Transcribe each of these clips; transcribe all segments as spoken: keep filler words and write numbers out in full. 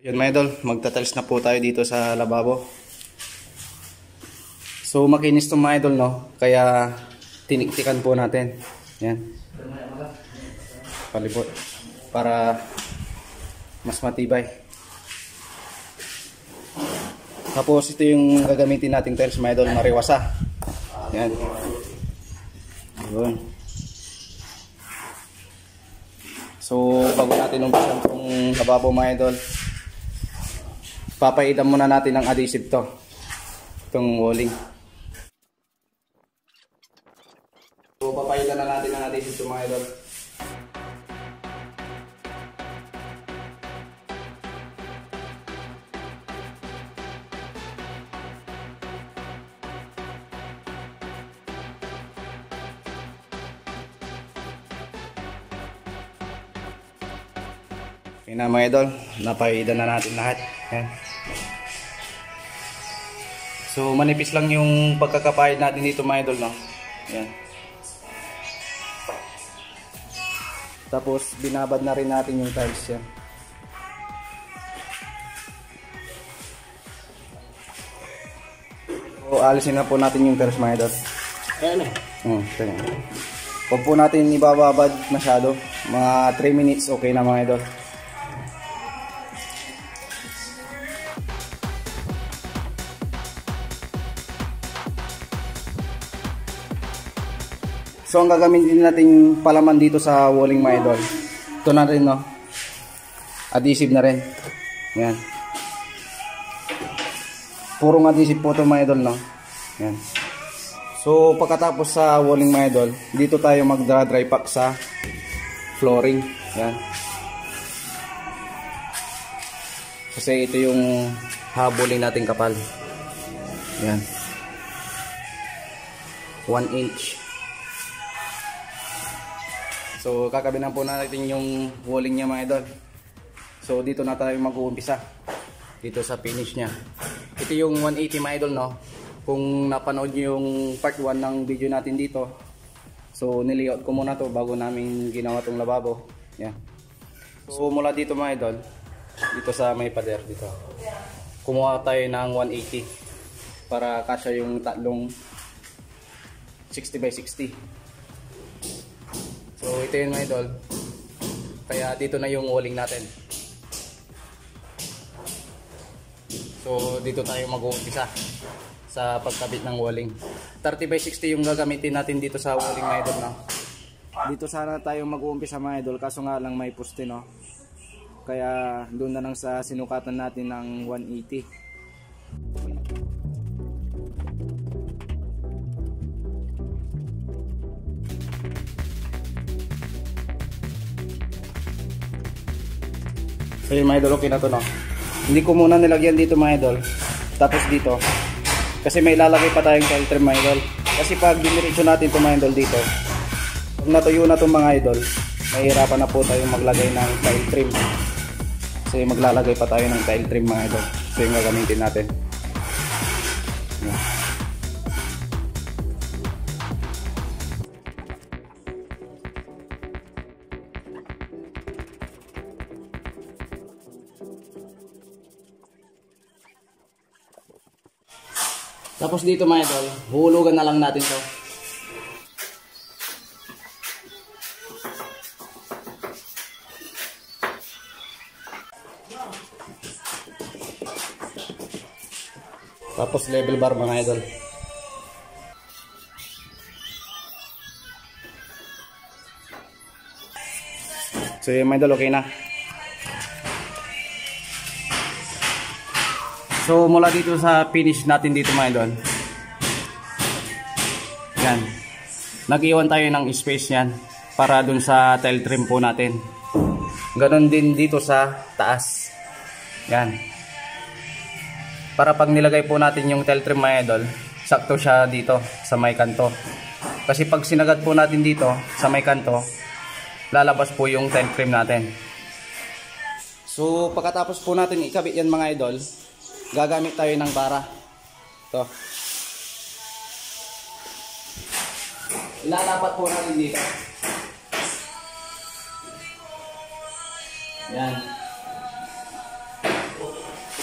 Yun mga idol, magtatiles na po tayo dito sa lababo. So makinis itong mga idol, no? Kaya tiniktikan po natin. Yan. Palibot. Para mas matibay. Tapos ito yung gagamitin nating tiles mga idol, mariwasa. Yan. Yun. So bago natin umpisan itong lababo mga idol, papaidan muna natin ng adhesive to, itong walling. So papaidan na natin ng adhesive to mga idol. Okay na mga idol, napaidan na natin lahat. Yan. So manipis lang yung pagkakapahid natin dito mga idol, no? Yan. Tapos binabad na rin natin yung tiles yan. So alisin na po natin yung tiles mga idol. Ayan na. Hmm, huwag po natin ibababad masyado. Mga three minutes okay na mga idol. So ang gagamitin natin palaman dito sa walling mga idol, ito na rin, no? Adhesive na rin. Yan. Purong adhesive po ito mga idol, no? Yan. So pagkatapos sa walling mga idol, dito tayo magdra-dry pack sa flooring. Yan. Kasi ito yung habulin natin kapal. Yan. one inch. So kakabinan po natin yung walling niya mga idol. So dito na tayo mag-uumpisa. Dito sa finish niya. Ito yung one eighty mga idol, no? Kung napanood niyo yung part one ng video natin dito. So nilayout ko muna to bago namin ginawa tong lababo. Yan. So mula dito mga idol, dito sa may pader dito, kumuha tayo ng one eighty para kasya yung tatlong sixty by sixty. So ito yun mga idol. Kaya dito na yung walling natin. So dito tayo mag-uumpisa sa pagkabit ng walling. thirty by sixty yung gagamitin natin dito sa walling mga idol, no? Dito sana tayo mag-uumpisa mga idol, kaso nga lang may poste, no? Kaya doon na lang sa sinukatan natin ng one eighty. So yun mga idol, okay na to, no? Hindi ko muna nilagyan dito mga idol, tapos dito, kasi may lalagay pa tayong tile trim mga idol. Kasi pag diniretso natin ito mga idol dito, pag natuyo na itong mga idol, mahirapan na po tayong maglagay ng tile trim. Kasi maglalagay pa tayo ng tile trim mga idol. So yung gagamitin natin. Yan. Tapos dito mga idol, huhulugan na lang natin to. Tapos level bar mga idol. So yung mga idol, okay na. So mula dito sa finish natin dito mga idol, yan, nag-iwan tayo ng space yan para dun sa tile trim po natin. Ganon din dito sa taas. Yan, para pag nilagay po natin yung tile trim mga idol, sakto siya dito sa may kanto. Kasi pag sinagat po natin dito sa may kanto, lalabas po yung tile trim natin. So pagkatapos po natin ikabit yan mga idol, gagamit tayo ng bara. Ito. Ilalapat po natin dito. Yan.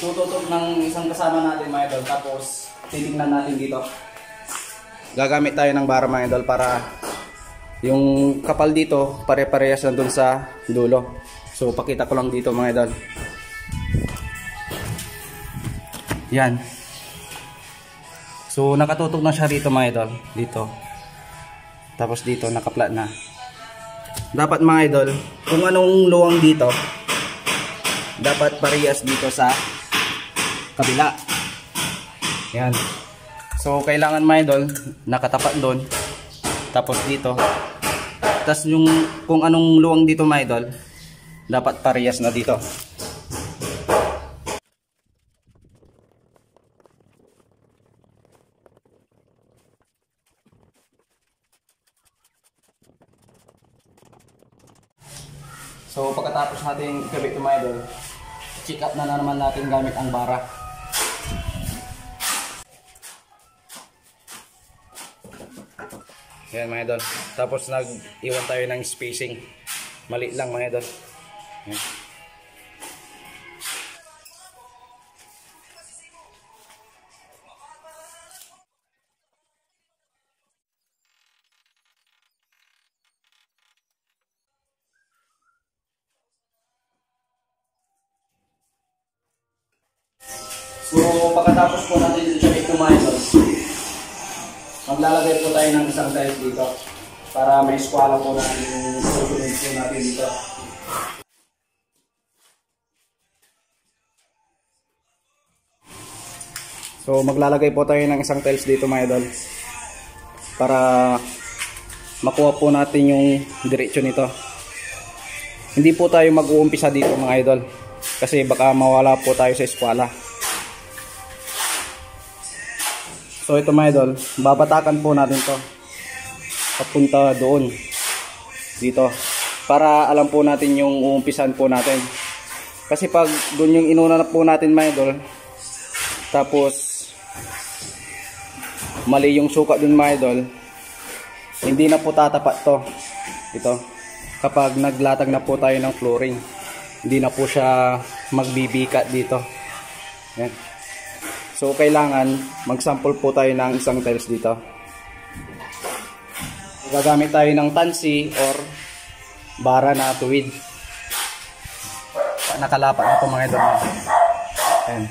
tututok ng isang kasama natin mga idol. Tapos titignan natin dito. Gagamit tayo ng bara mga idol para yung kapal dito pare-parehas na dun sa dulo. So pakita ko lang dito mga idol. Yan. So nakatutok na siya rito mga idol. Dito. Tapos dito nakaplat na. Dapat mga idol, kung anong luwang dito, dapat parehas dito sa kabila. Yan. So kailangan mga idol, nakatapat doon. Tapos dito. Tapos yung kung anong luwang dito mga idol, dapat parehas na dito. So pagkatapos natin ikabit ito mga idol, check up na, na naman natin gamit ang bara. Yan mga idol. Tapos nag-iwan tayo ng spacing. Mali lang mga idol. Yan. So pagkatapos po natin i-check ito mga idol, maglalagay po tayo ng isang tiles dito para may squala po natin yung susunod po natin dito. So maglalagay po tayo ng isang tiles dito mga idol para makuha po natin yung diretsyon nito. Hindi po tayo mag-uumpisa dito mga idol kasi baka mawala po tayo sa squala. So ito mga idol, babatakan po natin to papunta doon dito para alam po natin yung uumpisan po natin. Kasi pag doon yung inuna na po natin mga idol, tapos mali yung suka doon mga idol, hindi na po tatapat to ito. Kapag naglatag na po tayo ng flooring, hindi na po siya magbibikat dito. Yan. So kailangan mag-sample po tayo ng isang tiles dito. Gagamit tayo ng tansi or bara na tuwid. Nakalapat na ito mga idol. Ayan.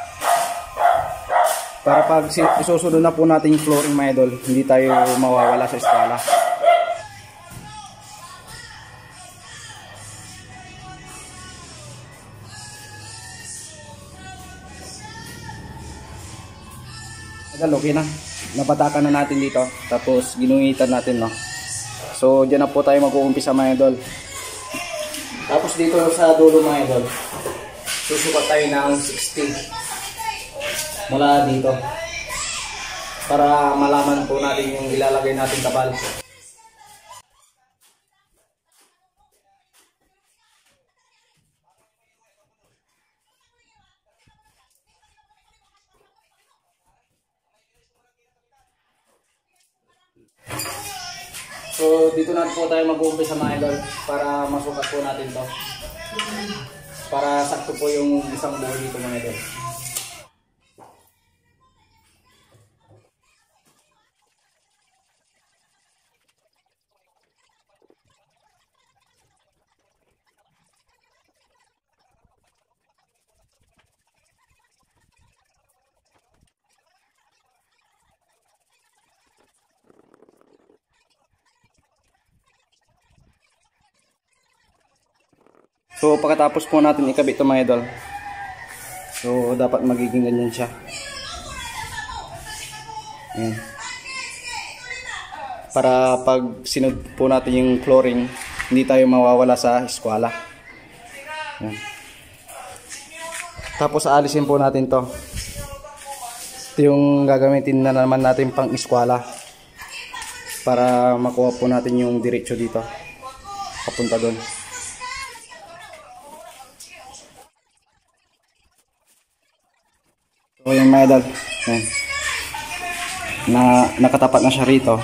Para pag isusunod na po natin yung flooring mga idol, hindi tayo mawawala sa skala. Okay na, napatakan na natin dito, tapos ginuhitan natin, no. So dyan na po tayo mag-uumpisa mga idol. Tapos dito sa dulo mga idol, susukat tayo ng sixty mula dito para malaman po natin yung ilalagay natin kapal. So dito na po tayo mag-uumpisa mga idol para masukat po natin to. Para sakto po yung isang buo dito mga idol. So pagkatapos po natin ikabit ito mga idol, so dapat magiging ganyan siya. Ayan. Para pag sinod po natin yung flooring, hindi tayo mawawala sa squala. Ayan. Tapos aalisin po natin to. Ito yung gagamitin na naman natin pang squala para makuha po natin yung diretso dito papunta doon. So yung mga idol, ayan, na nakatapat na siya rito.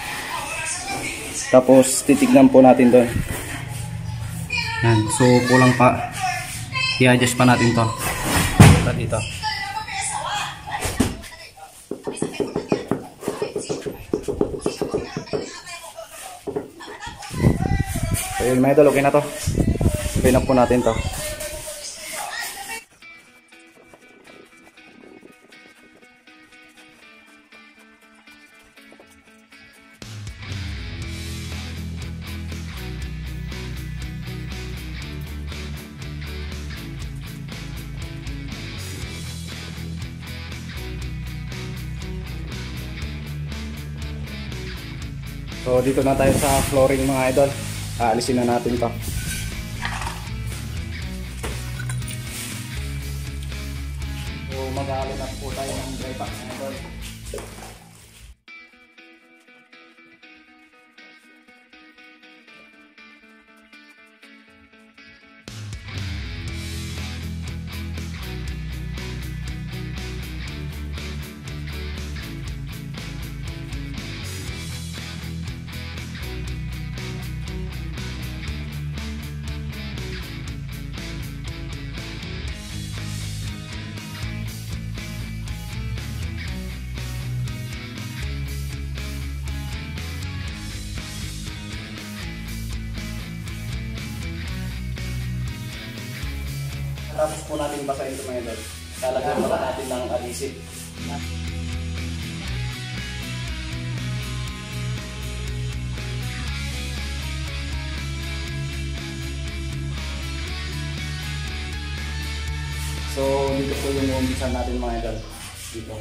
Tapos titignan po natin doon. Ayan, so kulang pa, i-adjust pa natin to. punta dito. So yun mga idol, okay na to. Okay na po natin to. So dito na tayo sa flooring mga idol. Aalisin na natin to. So mag-aalin na po tayo ng dry pack mga idol. Tapos po natin basahin ito mga idol. Lalagyan pala natin ng adhesive. So dito po yung umpisan natin mga idol. Dito.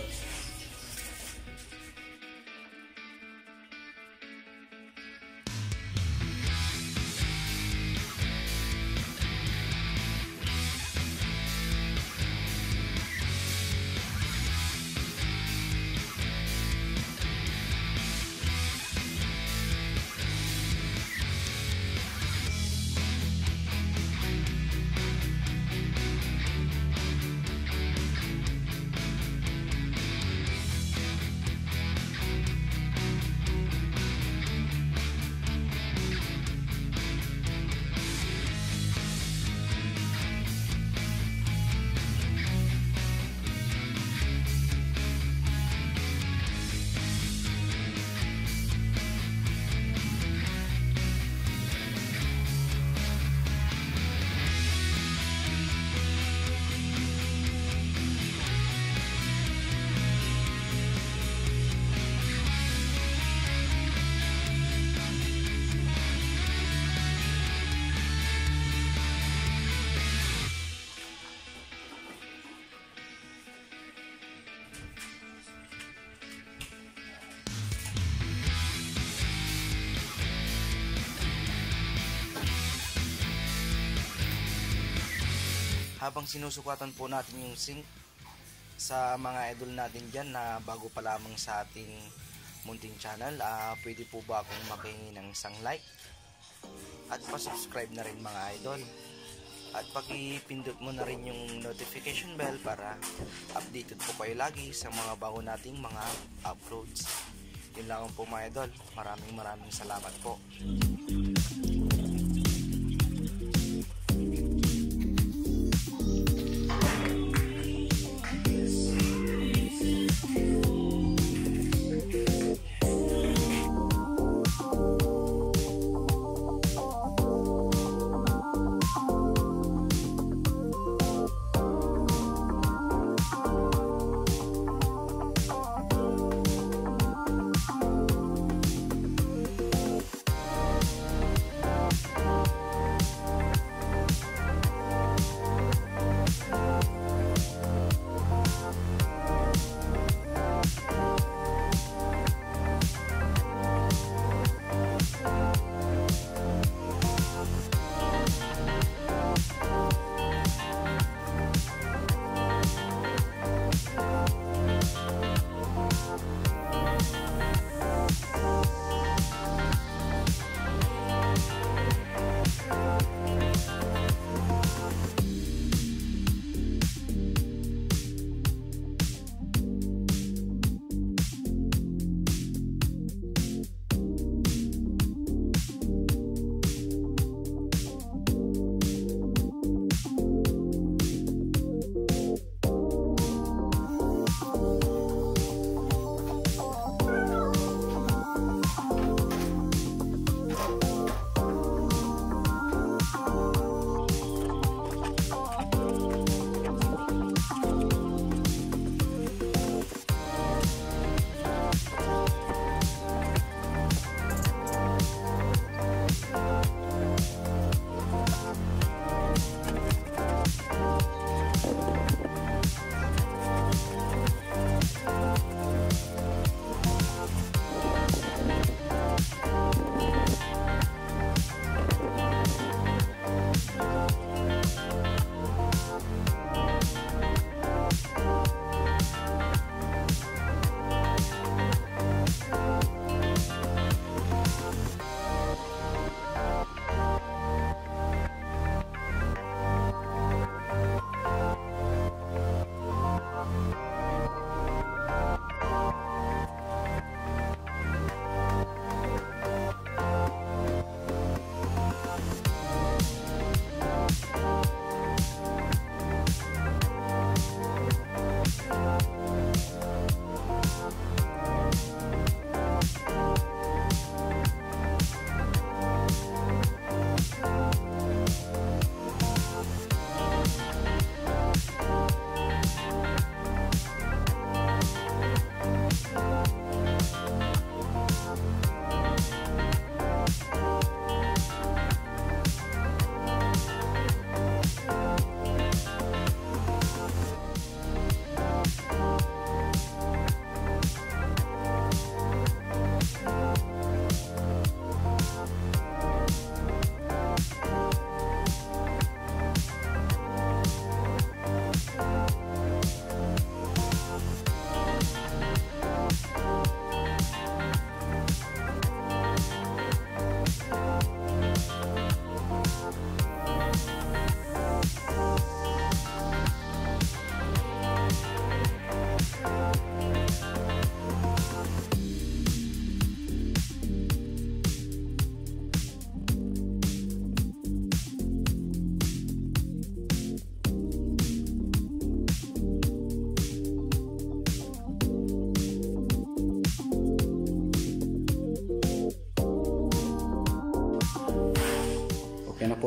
Habang sinusukatan po natin yung sink sa mga idol natin dyan na bago pa lamang sa ating munting channel, uh, pwede po ba akong makihingi ng isang like at pa-subscribe na rin mga idol, at pakipindot mo na rin yung notification bell para updated po kayo lagi sa mga bago nating mga uploads. Yun lang po mga idol, maraming maraming salamat po.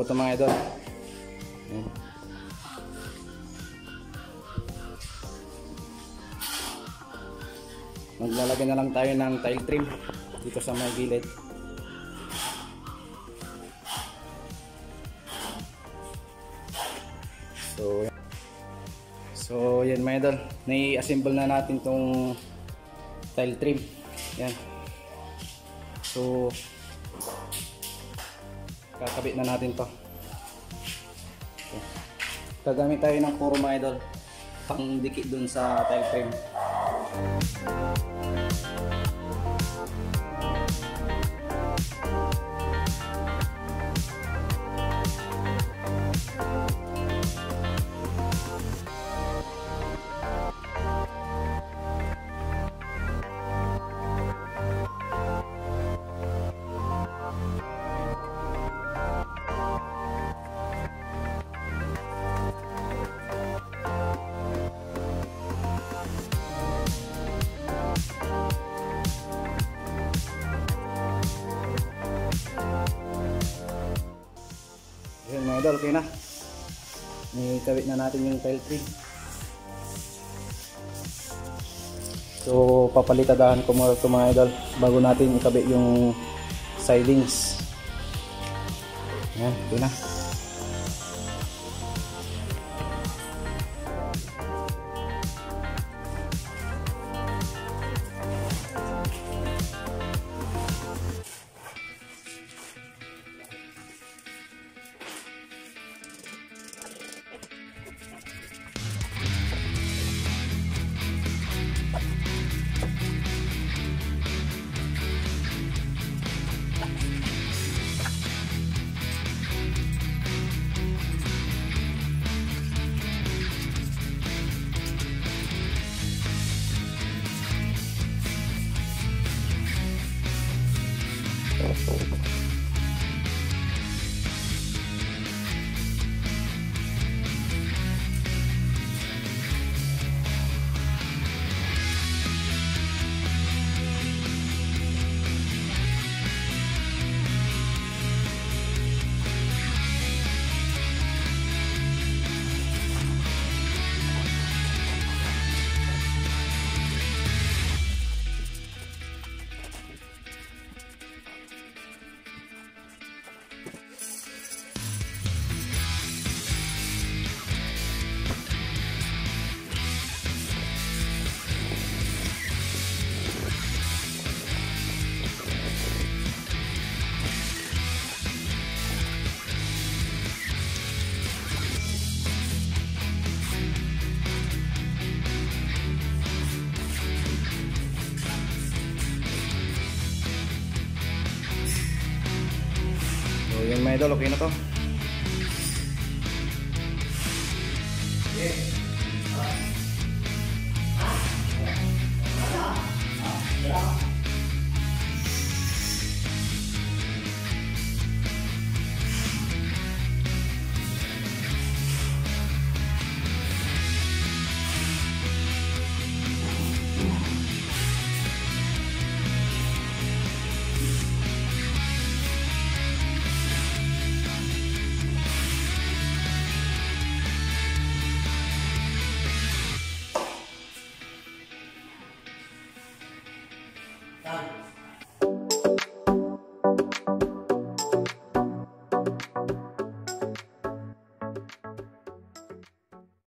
po ito mga idol. Ayan. Maglalagay na lang tayo ng tile trim dito sa may gilid. So, so yan mga idol, nai-assemble na natin tong tile trim. Yan. So, kakabit na natin to. Okay. Gagamit tayo ng puro mga idol pang dikit dun sa tile trim. Ayan mga idol, okay na. Ikabit na natin yung tile trim. So papalitadahan ko muna ito mga idol bago natin ikabit yung sidings. Ayan, okay na. So yun mga idol, okay na to. Done.